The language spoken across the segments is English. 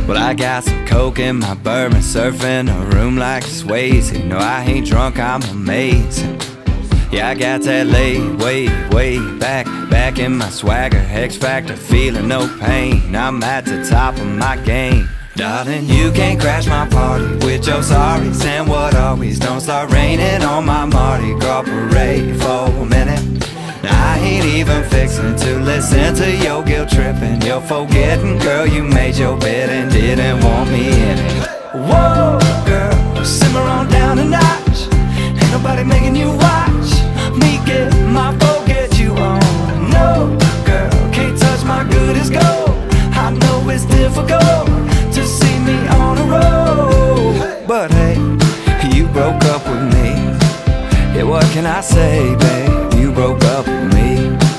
Well, I got some coke in my bourbon, surfing a room like Swayze. No, I ain't drunk, I'm amazing. Yeah, I got that laid way back in my swagger. X Factor, feeling no pain. I'm at the top of my game. Darling, you can't crash my party with your sorries and what always. Don't start raining on my Mardi Gras parade for a minute. Now I ain't even fixing to listen to your guilt tripping. You're forgetting, girl, you made your bed and didn't want me in it. Whoa, girl, simmer on down a notch. Ain't nobody making you watch me get my forget you on. No, girl, can't touch my good as gold. I know it's difficult to see me on the road, but hey, you broke up with me. Yeah, what can I say, babe? You broke up with me.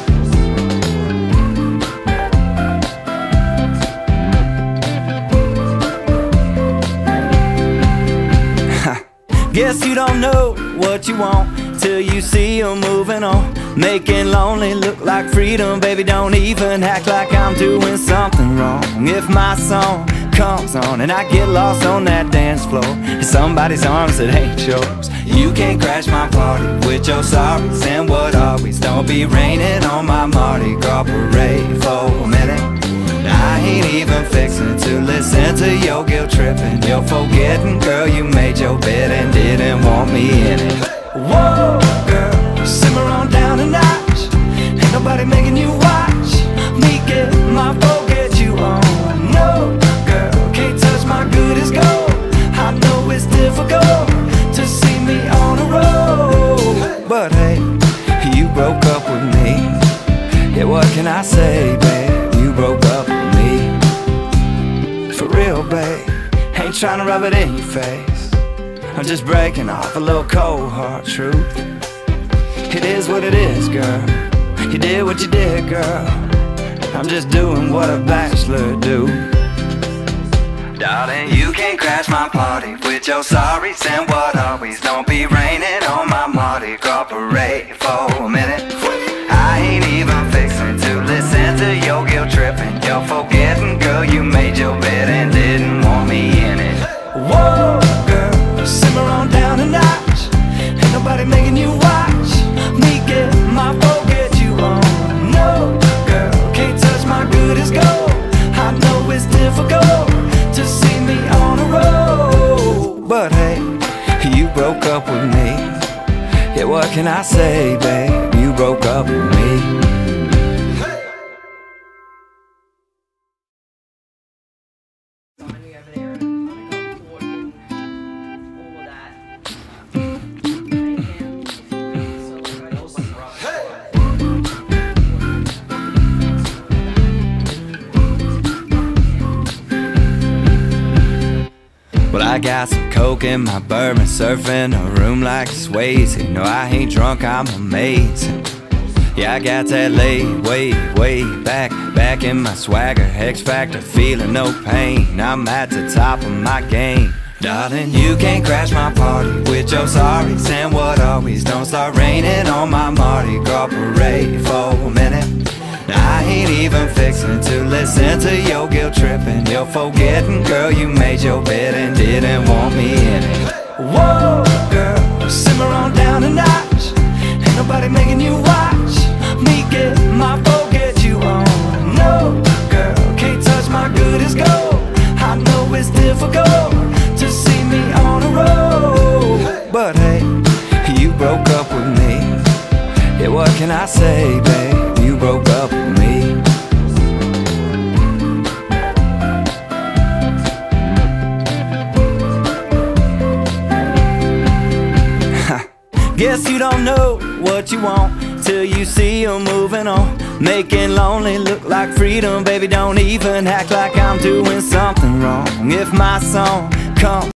Guess you don't know what you want till you see you moving on. Making lonely look like freedom. Baby, don't even act like I'm doing something wrong. If my song comes on and I get lost on that dance floor in somebody's arms that ain't yours, you can't crash my party with your sorries and what always. Don't be raining on my Mardi Gras parade for a minute. I ain't even fixing to listen to your guilt tripping. You're forgetting, girl, you made your bed and didn't want me in it. Whoa, girl, simmer on down a notch. Ain't nobody making you watch me get my forget you on. No, girl, can't touch my good as gold. I know it's difficult to see me on the road, but hey, you broke up with me. Yeah, what can I say, babe? You broke up with me. For real, babe, ain't trying to rub it in your face. I'm just breaking off a little cold hard truth. It is what it is, girl. You did what you did, girl. I'm just doing what a bachelor do. Darling, you can't crash my party with your sorries and what always. Don't be raining on my Mardi Gras parade for a minute. I ain't even fixing to listen to your guilt tripping. You're forgetting, girl, you made your bed and didn't want me in it. Whoa, girl, simmer on down a notch. Ain't nobody making you watch me get my forget you on. No, girl, can't touch my good as gold. I know it's difficult to see me on the road, but hey, you broke up with me. Yeah, what can I say, babe? You broke up with me. Well, I got some coke in my bourbon, surfing a room like Swayze. No, I ain't drunk, I'm amazing. Yeah, I got that laid way back in my swagger. X Factor, feeling no pain. I'm at the top of my game. Darling, you can't crash my party with your sorries and what always. Don't start raining on my Mardi Gras parade for a minute. I ain't even fixing to listen to your guilt tripping. You're forgetting, girl, you made your bed and didn't want me in it. Whoa, girl, simmer on down a notch. Ain't nobody making you watch me get my forget you on. No, girl, can't touch my good as gold. I know it's difficult to see me on the road, but hey, you broke up with me. Yeah, what can I say, babe? You broke up with me. Guess you don't know what you want till you see you moving on. Making lonely look like freedom. Baby, don't even act like I'm doing something wrong. If my song comes